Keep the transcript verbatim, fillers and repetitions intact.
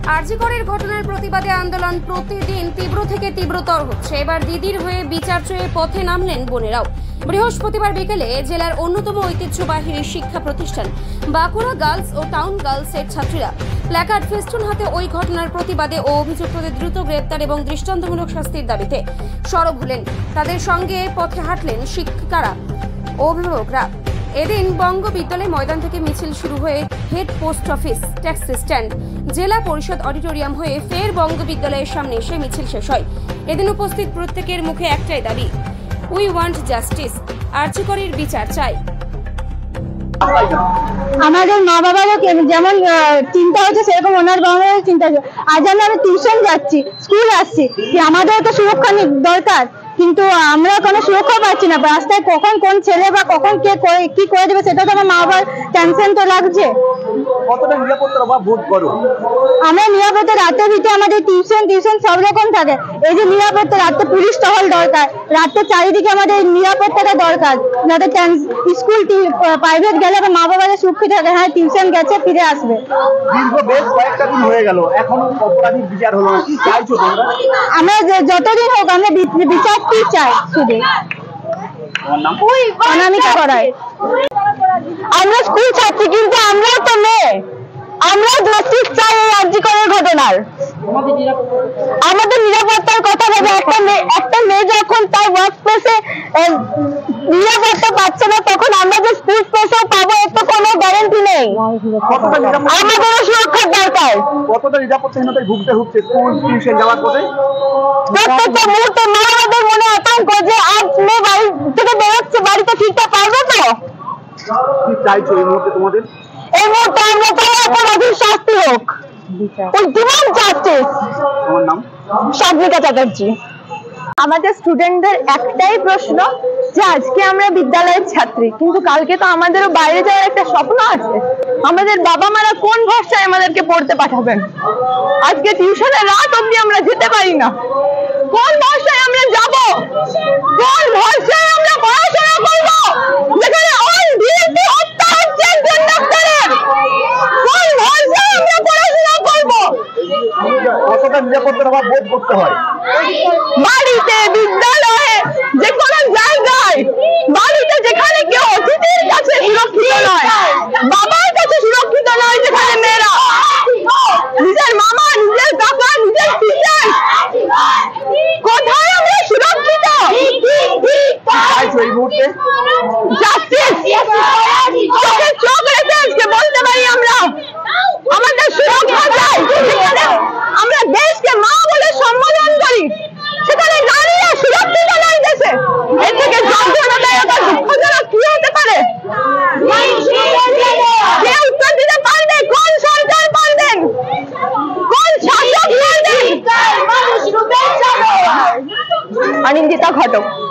আরজি করের ঘটনার প্রতিবাদে আন্দোলন প্রতিদিন তীব্র থেকে তীব্রতর হচ্ছে। এবার দিদির হয়ে বিচার চেয়ে পথে নামলেন বোনেরাও। বৃহস্পতিবার বিকেলে জেলার অন্যতম ঐতিহ্যবাহী শিক্ষা প্রতিষ্ঠান বাঁকুড়া গার্লস ও টাউন গার্লসের ছাত্রীরা প্ল্যাকার্ড ফেস্টুন হাতে ওই ঘটনার প্রতিবাদে ও অভিযুক্তদের দ্রুত গ্রেপ্তার এবং দৃষ্টান্তমূলক শাস্তির দাবিতে সরব হলেন। তাদের সঙ্গে পথে হাঁটলেন শিক্ষিকারা ও অভিভাবকরা। এদিন বঙ্গ বিদ্যালয় ময়দান থেকে মিছিল শুরু হয়ে head post office, taxi stand, জেলা পরিষদ অডিটোরিয়াম হয়ে ফের বঙ্গ বিদ্যালয়ের সামনে এসে মিছিল শেষ হয়। এদিন উপস্থিত প্রত্যেকের মুখে একটাই দাবি, উই ওয়ান্ট জাস্টিস, আরজি করের বিচার চাই। আমাদের মা বাবারও যেমন চিন্তা হচ্ছে সেরকম ওনার বাবা মায়ের চিন্তা হচ্ছে। আজ আমি আমি টিউশন যাচ্ছি, স্কুল আসছি, আমাদের তো সুরক্ষা দরকার, কিন্তু আমরা কোনো সুরক্ষা পাচ্ছি না। রাস্তায় কখন কোন ছেলে বা কখন কে কি করে দেবে সেটা তো আমার মা বাবার টেনশন তো লাগছে। কতটা নিরাপত্তার অভাব বোধ করো? আমরা নিরাপত্তা রাতে ভিতরে আমাদের টিউশন টিউশন সব রকম থাকে। এই যে নিরাপত্তা রাতে পুলিশ টহল দরকার, রাতে চারিদিকে আমাদের নিরাপত্তাটা দরকার, যাতে স্কুল প্রাইভেট গেলে মা বাবাদের সুরক্ষিত থাকে, হ্যাঁ টিউশন গেছে ফিরে আসবে। দীর্ঘ বেশ কয়েকটা দিন হয়ে গেল, এখনো অপরাধীর বিচার হলো না, কি চাইছো তোমরা? আমরা যতদিন হোক আমরা বিচারটি চাই। শুধু অনামিকা করায় আমরা স্কুল ছাত্রী, কিন্তু আমরাও তো মেয়ে, আমরা জাস্টিস চাই এই আরজি করের ঘটনার। আমাদের নিরাপত্তার কথা ভেবে একটা মেয়ে একটা মেয়ে যখন তার ওয়ার্ক প্লেসে নিরাপত্তা পাচ্ছে না, তখন আমরা যে স্কুল প্লেসেও পাবো এর তো কোনো গ্যারান্টি নেই। আমাদেরও সুরক্ষার দরকার। কতটা নিরাপত্তাহীনতায় ভুগতে হচ্ছে স্কুল টিউশন যাওয়ার পথে? প্রত্যেকটা মুহূর্তে মা বাবাদের মনে আতঙ্ক যে আজ মেয়ে বাড়ি থেকে বেরোচ্ছে, বাড়িতে ফিরতে পারবে তো? কি চাইছো এই মুহূর্তে তোমাদের? এই মুহূর্তে আমরা চাই অপরাধীর শাস্তি হোক। তোমার নাম? সাধনিকা চ্যাটার্জি। আমাদের স্টুডেন্টদের একটাই প্রশ্ন যে আজকে আমরা বিদ্যালয়ের ছাত্রী, কিন্তু কালকে তো আমাদেরও বাইরে যাওয়ার একটা স্বপ্ন আছে। আমাদের বাবা মারা কোন ভরসায় আমাদেরকে পড়তে পাঠাবেন? আজকে টিউশনে রাত অবধি আমরা যেতে পারি না। কোন ভরসায় আমরা যাব? কোন ভরসায় আমরা পড়াশোনা করব যেখানে অন ডিউটি হত্যা হচ্ছে কন্ডাক্টরের? কোন ভরসায় আমরা পড়াশোনা করব? কতটা নিরাপত্তার অভাব বোধ করতে হয়? বাড়িতে, বিদ্যালয়ে, যে কোনো জায়গায়, বাড়িতে যেখানে কেউ অতিথির কাছে সুরক্ষিত নয়, বাবার কাছে সুরক্ষিত নয়, যেখানে মেয়েরা নিজের মামা, নিজের কাকা, নিজের টিচার, কোথায় আমরা সুরক্ষিত? এই মুহূর্তে জাস্টিস চোখে চোখ রেখে আজকে বলতে পারি আমরা আমাদের সুরক্ষা চাই। যেখানে আমরা দেশকে মা বলে সম্বোধন করি, সেখানে নারীরা সুরক্ষিত নয় দেশে। এর থেকে যন্ত্রণাদায়ক আর দুঃখজনক কি হতে পারে? কে উত্তর দিতে পারবে? কোন সরকার পারবেন? কোন শাসক পারবেন? অনিন্দিতা ঘটক।